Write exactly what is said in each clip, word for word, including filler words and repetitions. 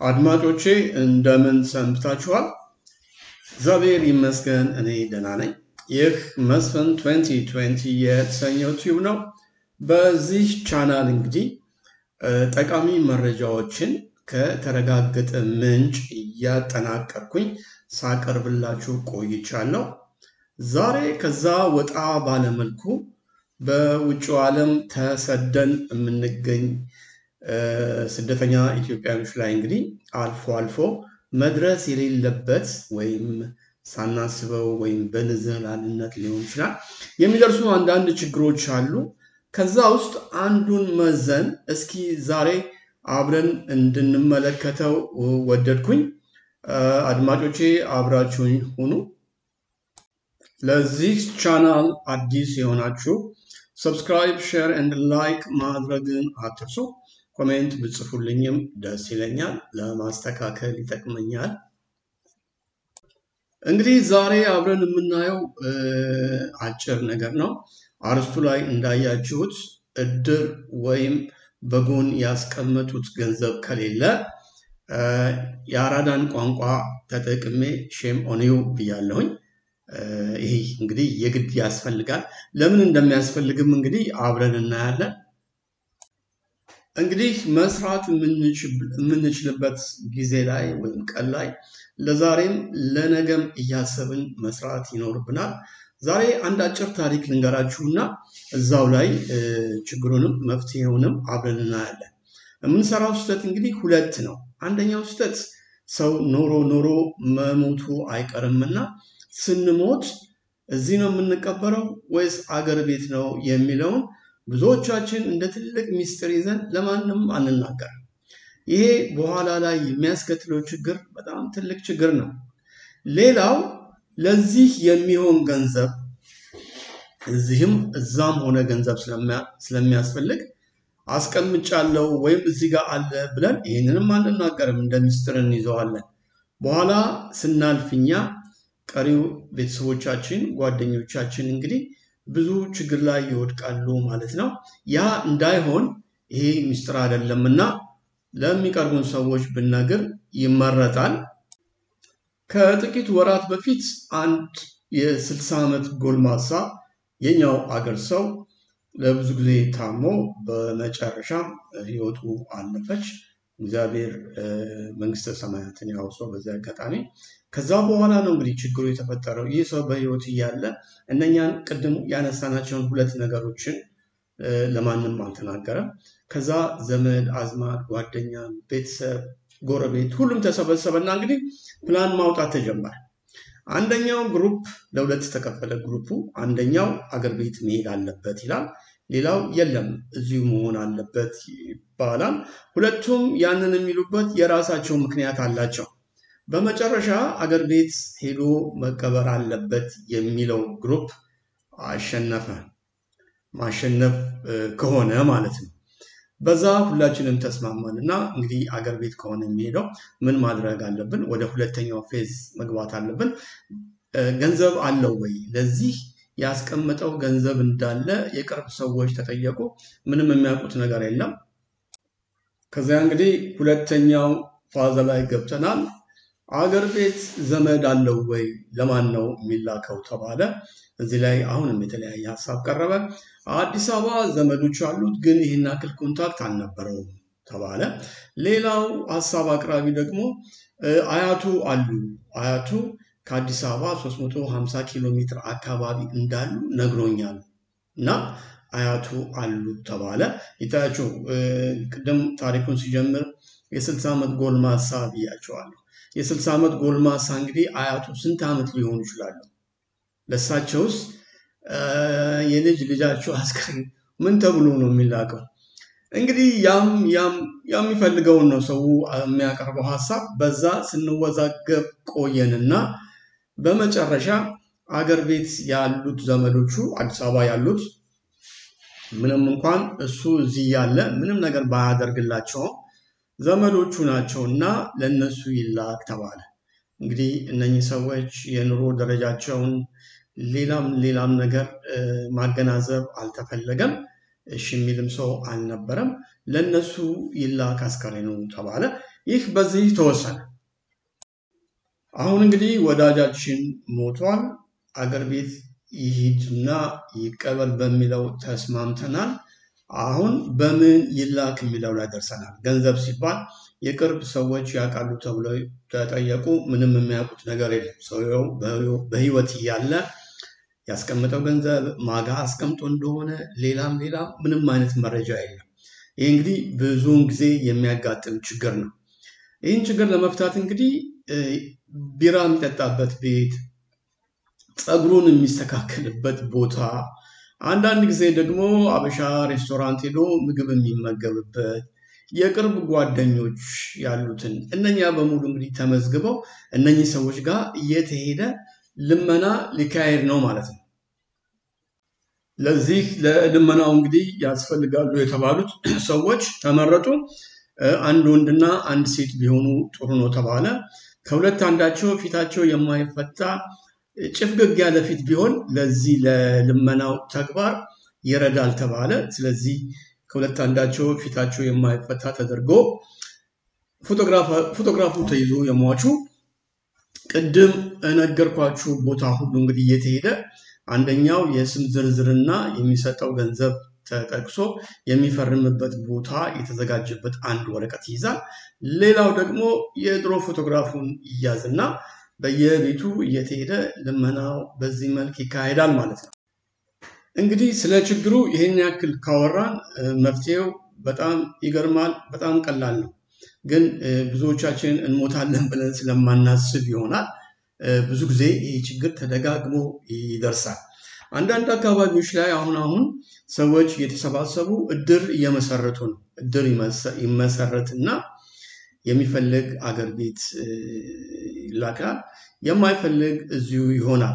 አድማጮቼ እንደምን ሰንብታችኋል? እግዚአብሔር ይመስገን እኔ ደህና ነኝ። ይህ መስፍን twenty twenty የተሰኘው ቲዩብ ነው። በዚህ ቻናል እንግዲህ ጠቃሚ መረጃዎችን ከተረጋገጠ ምንጭ እያጠናቀርኩኝ ሳቀርብላችሁ ቆይቻለሁ። ዛሬ ከዛ ወጣ ባለመልኩ በውጭው ዓለም ተሰደን የምንገኝ ስደተኛ ኢትዮጵያኖች ላይ እንግዲህ አልፎ አልፎ መድረስ የሌለበት ወይም ሳናስበው ወይም በንዝህላልነት ሊሆን ይችላል የሚደርሱ አንዳንድ ችግሮች አሉ። ከዛ ውስጥ አንዱን መዘን እስኪ ዛሬ አብረን እንድንመለከተው ወደድኩኝ። አድማጮቼ አብራችሁኝ ሁኑ። ለዚህ ቻናል አዲስ የሆናችሁ ሰብስክራይብ፣ ሼር ኤንድ ላይክ ማድረግን አትርሱ። ኮሜንት ብጽፉልኝም ደስ ይለኛል፣ ለማስተካከል ይጠቅመኛል። እንግዲህ ዛሬ አብረን የምናየው አጭር ነገር ነው። አርስቱ ላይ እንዳያችሁት እድር ወይም በጎን ያስቀመጡት ገንዘብ ከሌለ የአራዳን ቋንቋ ተጠቅሜ ሼም ኦን ዩ ብያለሁኝ። ይሄ እንግዲህ የግድ ያስፈልጋል። ለምን እንደሚያስፈልግም እንግዲህ አብረን እናያለን። እንግዲህ መስራት የምንችልበት ጊዜ ላይ ወይም ቀን ላይ ለዛሬም ለነገም እያሰብን መስራት ይኖርብናል። ዛሬ አንድ አጭር ታሪክ ልንገራችሁና እዛው ላይ ችግሩንም መፍትሄውንም አብረን እናያለን። የምንሰራው ስህተት እንግዲህ ሁለት ነው። አንደኛው ስህተት ሰው ኖሮ ኖሮ መሞቱ አይቀርምና ስንሞት እዚህ ነው የምንቀበረው ወይስ አገር ቤት ነው የሚለውን ብዙዎቻችን እንደ ትልቅ ሚስጥር ይዘን ለማንም አንናገርም። ይሄ በኋላ ላይ የሚያስከትለው ችግር በጣም ትልቅ ችግር ነው። ሌላው ለዚህ የሚሆን ገንዘብ እዚህም እዛም ሆነ ገንዘብ ስለሚያስፈልግ አስቀምጫለሁ ወይም እዚህ ጋር አለ ብለን ይሄንንም አንናገርም፣ እንደ ሚስጥር እንይዘዋለን። በኋላ ስናልፍኛ ቀሪው ቤተሰቦቻችን ጓደኞቻችን እንግዲህ ብዙ ችግር ላይ ይወድቃሉ ማለት ነው። ያ እንዳይሆን ይሄ ሚስጥር አይደለምና ለሚቀርቡን ሰዎች ብንነግር ይመረጣል። ከጥቂት ወራት በፊት አንድ የስልሳ ዓመት ጎልማሳ የኛው አገር ሰው ለብዙ ጊዜ ታሞ በመጨረሻ ህይወቱ አለፈች። እግዚአብሔር መንግስተ ሰማያትን ያውርሰው በዚህ አጋጣሚ። ከዛ በኋላ ነው እንግዲህ ችግሩ የተፈጠረው። ይህ ሰው በህይወት እያለ እነኛን ቅድም ያነሳናቸውን ሁለት ነገሮችን ለማንም አልተናገረም። ከዛ ዘመድ አዝማድ፣ ጓደኛ፣ ቤተሰብ፣ ጎረቤት ሁሉም ተሰበሰበና እንግዲህ ፕላን ማውጣት ተጀመረ። አንደኛው ግሩፕ ለሁለት ተከፈለ። ግሩፑ አንደኛው አገር ቤት መሄድ አለበት ይላል፣ ሌላው የለም እዚሁ መሆን አለበት ይባላል። ሁለቱም ያንን የሚሉበት የራሳቸው ምክንያት አላቸው። በመጨረሻ አገር ቤት ሄዶ መቀበር አለበት የሚለው ግሩፕ አሸነፈ። ማሸነፍ ከሆነ ማለት ነው። በዛ ሁላችንም ተስማማንና እንግዲህ አገር ቤት ከሆነ የሚሄደው ምን ማድረግ አለብን? ወደ ሁለተኛው ፌዝ መግባት አለብን። ገንዘብ አለው ወይ? ለዚህ ያስቀመጠው ገንዘብ እንዳለ የቅርብ ሰዎች ተጠየቁ። ምንም የሚያውቁት ነገር የለም። ከዚያ እንግዲህ ሁለተኛው ፋዛ ላይ ገብተናል። አገር ቤት ዘመድ አለው ወይ? ለማን ነው የሚላከው ተባለ። እዚህ ላይ አሁንም የተለያየ ሐሳብ ቀረበ። አዲስ አበባ ዘመዶች አሉት ግን ይህን ያክል ኮንታክት አልነበረውም ተባለ። ሌላው ሐሳብ አቅራቢ ደግሞ አያቱ አሉ፣ አያቱ ከአዲስ አበባ ሶስት መቶ ሃምሳ ኪሎ ሜትር አካባቢ እንዳሉ ነግሮኛል እና አያቱ አሉ ተባለ። ይታያችሁ ቅድም ታሪኩን ሲጀምር የስልሳ ዓመት ጎልማሳ ብያቸዋለሁ። የስልሳ ዓመት ጎልማሳ እንግዲህ አያቱ ስንት ዓመት ሊሆኑ ይችላሉ? ለሳቸውስ የልጅ ልጃቸው አስከሬን ምን ተብሎ ነው የሚላከው? እንግዲህ ያም ያም የሚፈልገውን ነው ሰው የሚያቀርበው ሐሳብ። በዛ ስንወዛገብ ቆየንና በመጨረሻ አገር ቤት ያሉት ዘመዶቹ አዲስ አበባ ያሉት ምንም እንኳን እሱ እዚህ ያለ ምንም ነገር ባያደርግላቸው ዘመዶቹ ናቸውና ለነሱ ይላክ ተባለ። እንግዲህ እነኚህ ሰዎች የኑሮ ደረጃቸውን ሌላም ሌላም ነገር ማገናዘብ አልተፈለገም። እሺ የሚልም ሰው አልነበረም። ለነሱ ይላክ አስከሬኑ ተባለ። ይህ በዚህ ተወሰነ። አሁን እንግዲህ ወዳጃችን ሞቷል፣ አገር ቤት ይሂድና ይቀበል በሚለው ተስማምተናል። አሁን በምን ይላክ የሚለው ላይ ደርሰናል። ገንዘብ ሲባል የቅርብ ሰዎች ያውቃሉ ተብለው ተጠየቁ። ምንም የሚያውቁት ነገር የለም። ሰውየው በህይወት እያለ ያስቀመጠው ገንዘብ ማጋ አስቀምጦ እንደሆነ ሌላም ሌላ ምንም አይነት መረጃ የለም። ይህ እንግዲህ ብዙውን ጊዜ የሚያጋጥም ችግር ነው። ይህን ችግር ለመፍታት እንግዲህ ቢራ የሚጠጣበት ቤት፣ ፀጉሩን የሚስተካከልበት ቦታ፣ አንዳንድ ጊዜ ደግሞ አበሻ ሬስቶራንት ሄዶ ምግብ የሚመገብበት የቅርብ ጓደኞች ያሉትን እነኛ በሙሉ እንግዲህ ተመዝግበው እነኚህ ሰዎች ጋር እየተሄደ ልመና ሊካሄድ ነው ማለት ነው። ለዚህ ለልመናው እንግዲህ ያስፈልጋሉ የተባሉት ሰዎች ተመረጡ። አንድ ወንድና አንድ ሴት ቢሆኑ ጥሩ ነው ተባለ። ከሁለት አንዳቸው ፊታቸው የማይፈታ ጭፍግግ ያለ ፊት ቢሆን ለዚህ ለልመናው ተግባር ይረዳል ተባለ። ስለዚህ ከሁለት አንዳቸው ፊታቸው የማይፈታ ተደርጎ ፎቶግራፉ ተይዞ የሟቹ ቅድም ነገርኳችሁ ቦታ ሁሉ እንግዲህ እየተሄደ አንደኛው የስም ዝርዝርና የሚሰጠው ገንዘብ ተጠቅሶ የሚፈርምበት ቦታ የተዘጋጀበት አንድ ወረቀት ይይዛል። ሌላው ደግሞ የድሮ ፎቶግራፉን ይያዝና በየቤቱ እየተሄደ ልመናው በዚህ መልክ ይካሄዳል ማለት ነው። እንግዲህ ስለ ችግሩ ይሄን ያክል ካወራን መፍትሄው በጣም ይገርማል፣ በጣም ቀላል ነው። ግን ብዙዎቻችን እንሞታለን ብለን ስለማናስብ ይሆናል ብዙ ጊዜ ይህ ችግር ተደጋግሞ ይደርሳል። አንዳንድ አካባቢዎች ላይ አሁን አሁን ሰዎች የተሰባሰቡ እድር እየመሰረቱ ነው። እድር ይመሰረትና የሚፈልግ አገር ቤት ይላካል፣ የማይፈልግ እዚሁ ይሆናል።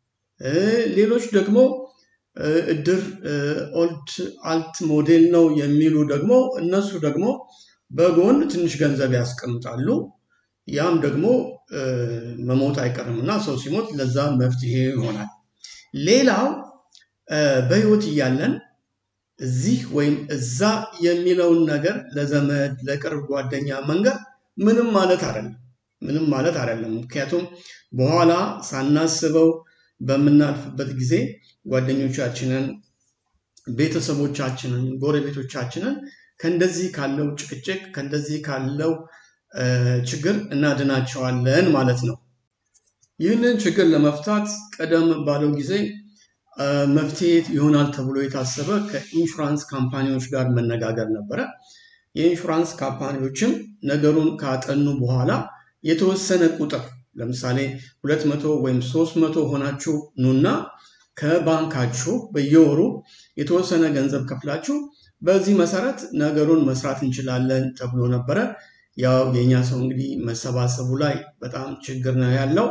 ሌሎች ደግሞ እድር ኦልድ አልት ሞዴል ነው የሚሉ ደግሞ እነሱ ደግሞ በጎን ትንሽ ገንዘብ ያስቀምጣሉ። ያም ደግሞ መሞት አይቀርምና ሰው ሲሞት ለዛ መፍትሄ ይሆናል። ሌላው በህይወት እያለን እዚህ ወይም እዛ የሚለውን ነገር ለዘመድ ለቅርብ ጓደኛ መንገር ምንም ማለት አይደለም ምንም ማለት አይደለም። ምክንያቱም በኋላ ሳናስበው በምናልፍበት ጊዜ ጓደኞቻችንን፣ ቤተሰቦቻችንን፣ ጎረቤቶቻችንን ከእንደዚህ ካለው ጭቅጭቅ ከእንደዚህ ካለው ችግር እናድናቸዋለን ማለት ነው። ይህንን ችግር ለመፍታት ቀደም ባለው ጊዜ መፍትሄ ይሆናል ተብሎ የታሰበ ከኢንሹራንስ ካምፓኒዎች ጋር መነጋገር ነበረ። የኢንሹራንስ ካምፓኒዎችም ነገሩን ካጠኑ በኋላ የተወሰነ ቁጥር ለምሳሌ ሁለት መቶ ወይም ሶስት መቶ ሆናችሁ ኑና ከባንካችሁ በየወሩ የተወሰነ ገንዘብ ከፍላችሁ በዚህ መሰረት ነገሩን መስራት እንችላለን ተብሎ ነበረ። ያው የኛ ሰው እንግዲህ መሰባሰቡ ላይ በጣም ችግር ነው ያለው።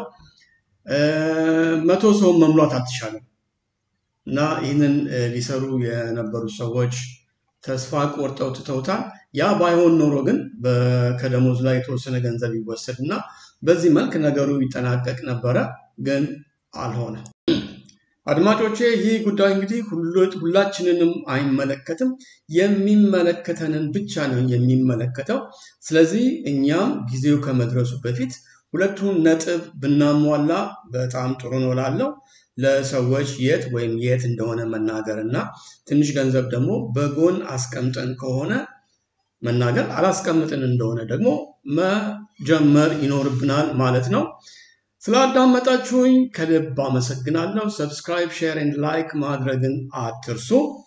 መቶ ሰው መምሏት አትቻለም እና ይህንን ሊሰሩ የነበሩ ሰዎች ተስፋ ቆርጠው ትተውታል። ያ ባይሆን ኖሮ ግን ከደሞዝ ላይ የተወሰነ ገንዘብ ይወሰድና በዚህ መልክ ነገሩ ይጠናቀቅ ነበረ፣ ግን አልሆነ። አድማጮቼ ይህ ጉዳይ እንግዲህ ሁላችንንም አይመለከትም፣ የሚመለከተንን ብቻ ነው የሚመለከተው። ስለዚህ እኛም ጊዜው ከመድረሱ በፊት ሁለቱን ነጥብ ብናሟላ በጣም ጥሩ ነው እላለሁ። ለሰዎች የት ወይም የት እንደሆነ መናገርና ትንሽ ገንዘብ ደግሞ በጎን አስቀምጠን ከሆነ መናገር፣ አላስቀምጥን እንደሆነ ደግሞ መጀመር ይኖርብናል ማለት ነው። ስላዳመጣችሁኝ ከልብ አመሰግናለሁ። ሰብስክራይብ፣ ሼር ኤንድ ላይክ ማድረግን አትርሱ።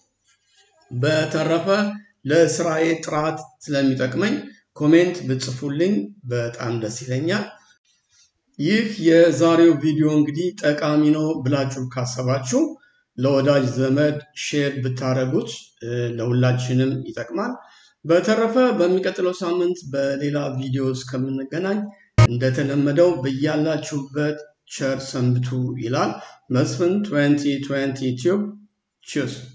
በተረፈ ለስራዬ ጥራት ስለሚጠቅመኝ ኮሜንት ብጽፉልኝ በጣም ደስ ይለኛል። ይህ የዛሬው ቪዲዮ እንግዲህ ጠቃሚ ነው ብላችሁ ካሰባችሁ ለወዳጅ ዘመድ ሼር ብታረጉት ለሁላችንም ይጠቅማል። በተረፈ በሚቀጥለው ሳምንት በሌላ ቪዲዮ እስከምንገናኝ እንደተለመደው በያላችሁበት ቸር ሰንብቱ ይላል መስፍን twenty twenty ቲዩብ። ቺርስ